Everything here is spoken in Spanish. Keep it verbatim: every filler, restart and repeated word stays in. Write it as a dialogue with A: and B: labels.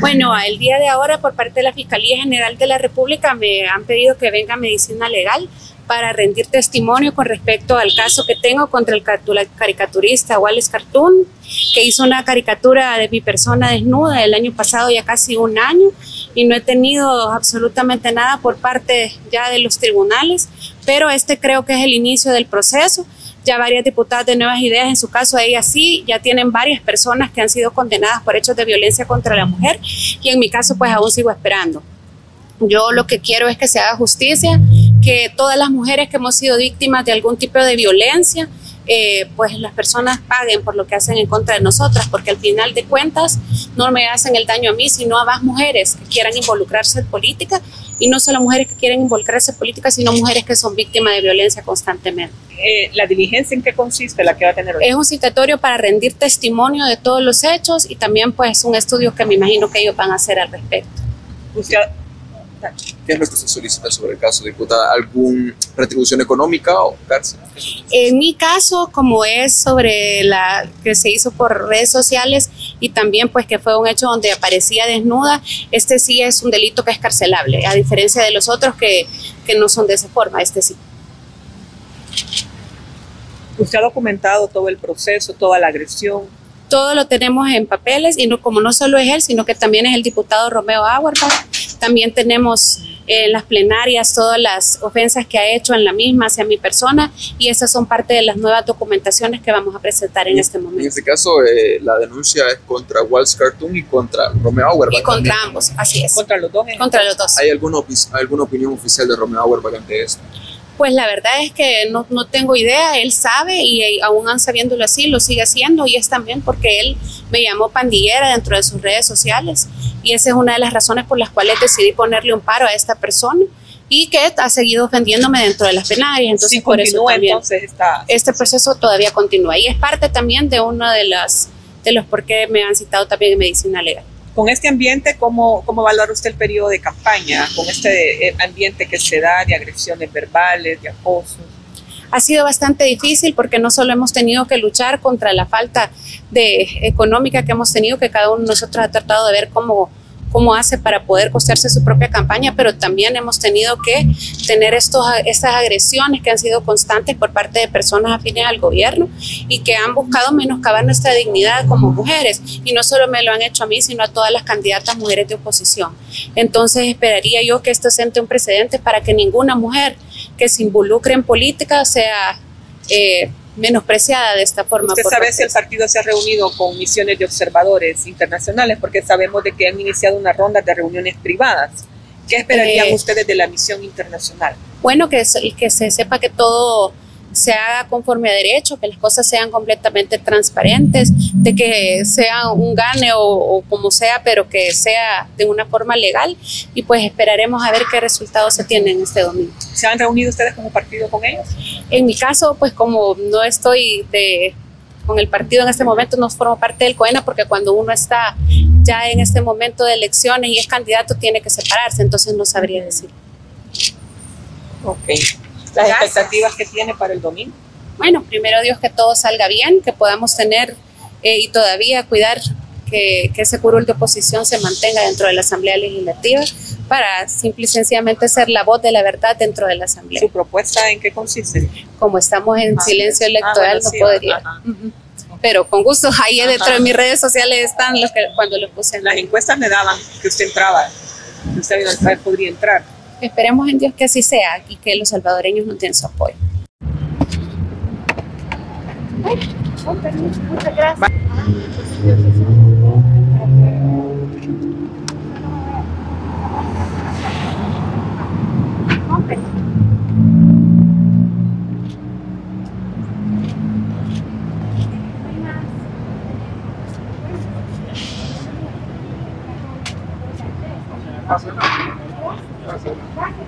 A: Bueno, el día de ahora por parte de la Fiscalía General de la República me han pedido que venga Medicina Legal para rendir testimonio con respecto al caso que tengo contra el caricaturista Wallace Cartoon, que hizo una caricatura de mi persona desnuda el año pasado, ya casi un año, y no he tenido absolutamente nada por parte ya de los tribunales, pero este creo que es el inicio del proceso. Ya varias diputadas de Nuevas Ideas, en su caso ella sí, ya tienen varias personas que han sido condenadas por hechos de violencia contra la mujer, y en mi caso pues aún sigo esperando. Yo lo que quiero es que se haga justicia, que todas las mujeres que hemos sido víctimas de algún tipo de violencia, eh, pues las personas paguen por lo que hacen en contra de nosotras, porque al final de cuentas no me hacen el daño a mí, sino a más mujeres que quieran involucrarse en política, y no solo mujeres que quieren involucrarse en política, sino mujeres que son víctimas de violencia constantemente.
B: Eh, ¿La diligencia en qué consiste, la que va a tener hoy?
A: Es un citatorio para rendir testimonio de todos los hechos y también pues un estudio que me imagino que ellos van a hacer al respecto.
B: ¿Usted
C: ¿Qué es lo que se solicita sobre el caso, diputada? ¿Alguna retribución económica o cárcel?
A: En mi caso, como es sobre la que se hizo por redes sociales y también pues que fue un hecho donde aparecía desnuda, este sí es un delito que es carcelable, a diferencia de los otros que, que no son de esa forma, este sí.
B: ¿Usted ha documentado todo el proceso, toda la agresión?
A: Todo lo tenemos en papeles y no, como no solo es él, sino que también es el diputado Romeo Auerbach. También tenemos en las plenarias todas las ofensas que ha hecho en la misma hacia mi persona, y esas son parte de las nuevas documentaciones que vamos a presentar en, en este momento.
C: En este caso, eh, la denuncia es contra Wallace Cartoon y contra Romeo Auerbach.
A: Y contra
C: también.
A: ambos, así es.
B: ¿Contra los dos?
A: Contra los dos.
C: ¿Hay alguna, alguna opinión oficial de Romeo Auerbach ante esto?
A: Pues la verdad es que no, no tengo idea, él sabe y aún sabiéndolo así lo sigue haciendo, y es también porque él me llamó pandillera dentro de sus redes sociales, y esa es una de las razones por las cuales decidí ponerle un paro a esta persona y que ha seguido ofendiéndome dentro de las plenarias. Entonces,
B: sí,
A: por
B: continúa,
A: eso también
B: entonces está...
A: este proceso todavía continúa y es parte también de uno de, las, de los por qué me han citado también en Medicina Legal.
B: Con este ambiente, ¿cómo, cómo valora usted el periodo de campaña? Con este ambiente que se da de agresiones verbales, de acoso.
A: Ha sido bastante difícil porque no solo hemos tenido que luchar contra la falta de económica que hemos tenido, que cada uno de nosotros ha tratado de ver cómo, cómo hace para poder costearse su propia campaña, pero también hemos tenido que tener estos, estas agresiones que han sido constantes por parte de personas afines al gobierno y que han buscado menoscabar nuestra dignidad como mujeres, y no solo me lo han hecho a mí, sino a todas las candidatas mujeres de oposición. Entonces esperaría yo que esto siente un precedente para que ninguna mujer que se involucre en política sea eh, menospreciada de esta forma.
B: ¿Usted sabe si el partido se ha reunido con misiones de observadores internacionales? Porque sabemos de que han iniciado una ronda de reuniones privadas. ¿Qué esperarían eh, ustedes de la misión internacional?
A: Bueno, que, que se sepa que todo se haga conforme a derecho, que las cosas sean completamente transparentes, de que sea un gane o, o como sea, pero que sea de una forma legal, y pues esperaremos a ver qué resultados se tienen este domingo.
B: ¿Se han reunido ustedes como partido con ellos?
A: En mi caso, pues como no estoy de, con el partido en este momento, no formo parte del COENA, porque cuando uno está ya en este momento de elecciones y es candidato tiene que separarse, entonces no sabría decir.
B: Ok. ¿Las Gracias. expectativas que tiene para el domingo?
A: Bueno, primero Dios, que todo salga bien, que podamos tener eh, y todavía cuidar que, que ese curul de oposición se mantenga dentro de la Asamblea Legislativa para simple y sencillamente ser la voz de la verdad dentro de la Asamblea.
B: ¿Su propuesta en qué consiste?
A: Como estamos en ah, silencio electoral, ah, bueno, no sí, podría. Ajá. Uh-huh. Pero con gusto, ahí ajá. dentro de mis redes sociales están los que cuando los puse en
B: las ahí. encuestas me daban que usted entraba, que usted podría entrar.
A: Esperemos en Dios que así sea y que los salvadoreños nos den su apoyo. Ay, con permiso, muchas gracias.
C: Gracias.